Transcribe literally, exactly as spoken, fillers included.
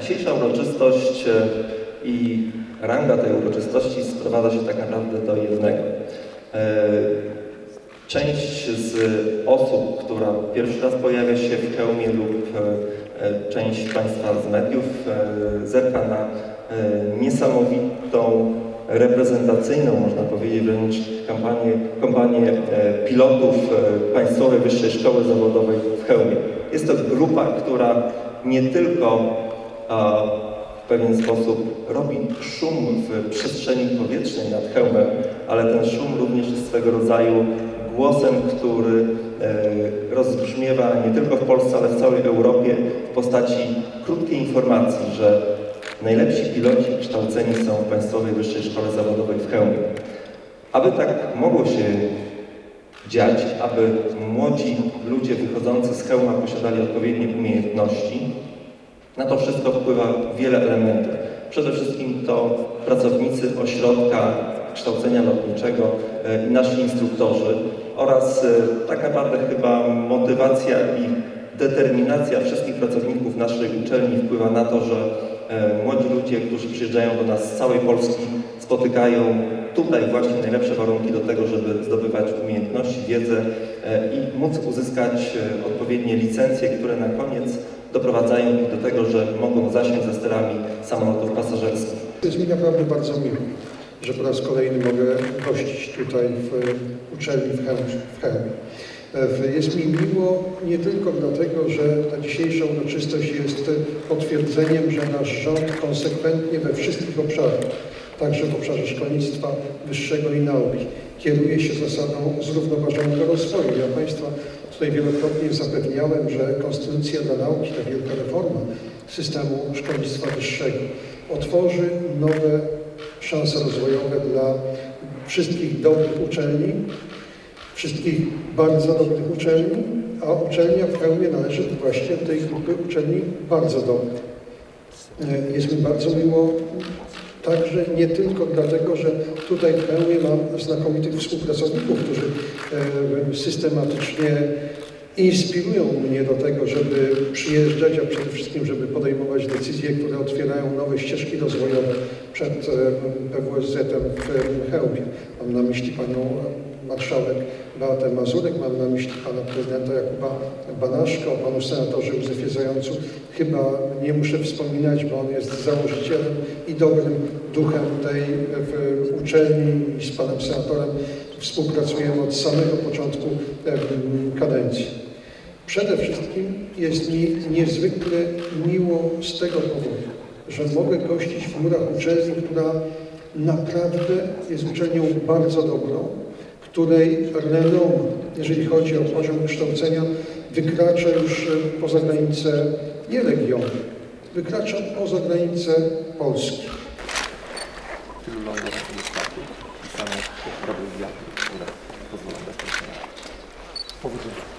Dzisiejsza uroczystość i ranga tej uroczystości sprowadza się tak naprawdę do jednego. Część z osób, która pierwszy raz pojawia się w Chełmie lub część Państwa z mediów zerka na niesamowitą, reprezentacyjną, można powiedzieć wręcz kampanię, kampanię pilotów Państwowej Wyższej Szkoły Zawodowej w Chełmie. Jest to grupa, która nie tylko a, w pewien sposób robi szum w przestrzeni powietrznej nad Chełmem, ale ten szum również jest swego rodzaju głosem, który e, rozbrzmiewa nie tylko w Polsce, ale w całej Europie w postaci krótkiej informacji, że najlepsi piloci kształceni są w Państwowej Wyższej Szkole Zawodowej w Chełmie. Aby tak mogło się dziać, aby młodzi ludzie wychodzący z Chełma posiadali odpowiednie umiejętności, na to wszystko wpływa wiele elementów. Przede wszystkim to pracownicy ośrodka kształcenia lotniczego i nasi instruktorzy oraz tak naprawdę chyba motywacja i determinacja wszystkich pracowników naszej uczelni wpływa na to, że młodzi ludzie, którzy przyjeżdżają do nas z całej Polski, spotykają tutaj właśnie najlepsze warunki do tego, żeby zdobywać umiejętności, wiedzę i móc uzyskać odpowiednie licencje, które na koniec doprowadzają ich do tego, że mogą zasiąść za sterami samolotów pasażerskich. Jest mi naprawdę bardzo miło, że po raz kolejny mogę gościć tutaj w uczelni w Chełmie. Jest mi miło nie tylko dlatego, że ta dzisiejsza uroczystość jest potwierdzeniem, że nasz rząd konsekwentnie we wszystkich obszarach, także w obszarze szkolnictwa wyższego i nauki, kieruje się zasadą zrównoważonego rozwoju. Ja Państwa tutaj wielokrotnie zapewniałem, że Konstytucja dla nauki, ta wielka reforma systemu szkolnictwa wyższego otworzy nowe szanse rozwojowe dla wszystkich dobrych uczelni, wszystkich bardzo dobrych uczelni, a uczelnia w Chełmie należy właśnie do tej grupy uczelni bardzo dobrych. Jest mi bardzo miło także nie tylko dlatego, że tutaj w Chełmie mam znakomitych współpracowników, którzy systematycznie inspirują mnie do tego, żeby przyjeżdżać, a przede wszystkim, żeby podejmować decyzje, które otwierają nowe ścieżki rozwojowe przed P W S Z-em w Chełmie. Mam na myśli panią marszałek Beatę Mazurek, mam na myśli pana prezydenta Jakuba Banaszka, o panu senatorze Józefie Zającu. Chyba nie muszę wspominać, bo on jest założycielem i dobrym duchem tej uczelni i z panem senatorem współpracujemy od samego początku kadencji. Przede wszystkim jest mi niezwykle miło z tego powodu, że mogę gościć w murach uczelni, która naprawdę jest uczelnią bardzo dobrą, której renom, jeżeli chodzi o poziom kształcenia, wykracza już poza granice nie regionu, wykracza poza granice Polski. Tylu lądowych niestety pisane dobrych wiatr, które pozwolą bezpośrednio. Powodzenia.